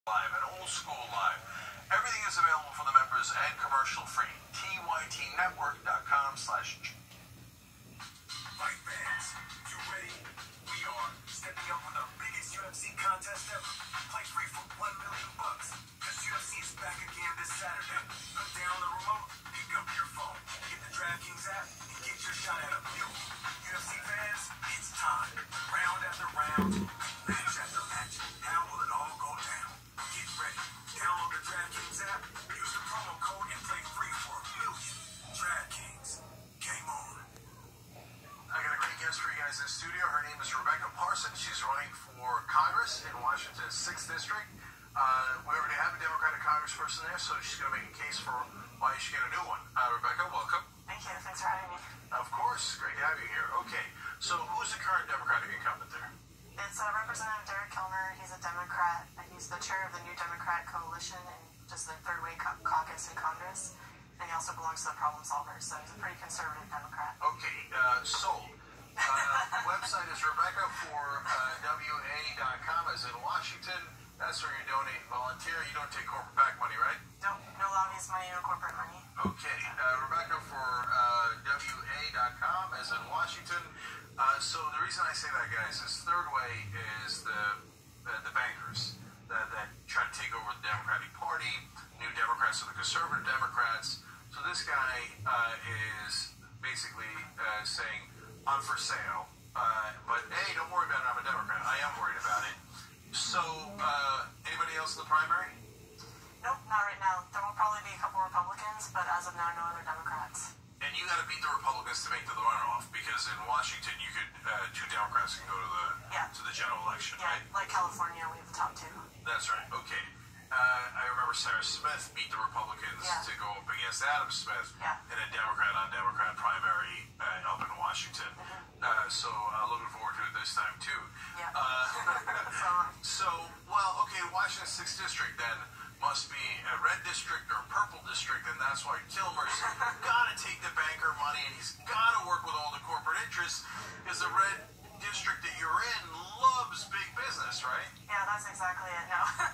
Live and Old School Live. Everything is available for the members and commercial free. TYTnetwork.com/. Fight fans, you ready? We are stepping up for the biggest UFC contest ever. Play free for $1 million. Because UFC is back again this Saturday. Put down the remote, pick up your phone, get the DraftKings app, and get your shot at $1 million. UFC fans, it's time. Round after round, match after match. How will it all go down? Get ready. Download the DraftKings app, use the promo code, and play free for $1 million. DraftKings, game on. I got a great guest for you guys in the studio. Her name is Rebecca Parsons. She's running for Congress in Washington's 6th District. We already have a Democratic congressperson there, so she's going to make a case for why you should get a new one. Rebecca, welcome. Thank you. Thanks for having me. Of course. Great to have you here. Okay, so who's the current Democratic incumbent there? It's Representative Derek Kilmer. He's a Democrat. He's the chair of the New Democrat Coalition and just the Third Way Caucus in Congress. And he also belongs to the Problem Solvers, so he's a pretty conservative Democrat. Okay, sold. Website is Rebecca for WA.com, as in Washington. That's where you donate and volunteer. You don't take corporate PAC money, right? No lobbyist money, no corporate money. Okay, Rebecca for WA.com, as in Washington. So the reason I say that, guys, is Third Way is the bankers that try to take over the Democratic Party. New Democrats are the conservative Democrats. So this guy is basically saying, I'm for sale. But hey, don't worry about it, I'm a Democrat. I am worried about it. So, anybody else in the primary? Nope, not right now. There will probably be a couple Republicans, but as of now, no other Democrats. And you got to beat the Republicans to make the runoff, because in Washington, you could 2 Democrats can go to the general election, yeah, right? Like California, we have the top 2. That's right. Okay. I remember Sarah Smith beat the Republicans to go up against Adam Smith in a Democrat-on-Democrat primary up in Washington. So looking forward to it this time too. Yeah. Washington's 6th District then must be a red district or a purple district, and that's why Kilmer's got to take the banker money and he's got to work with all the corporate interests, because the red district that you're in loves big business, right? Yeah, that's exactly it. No,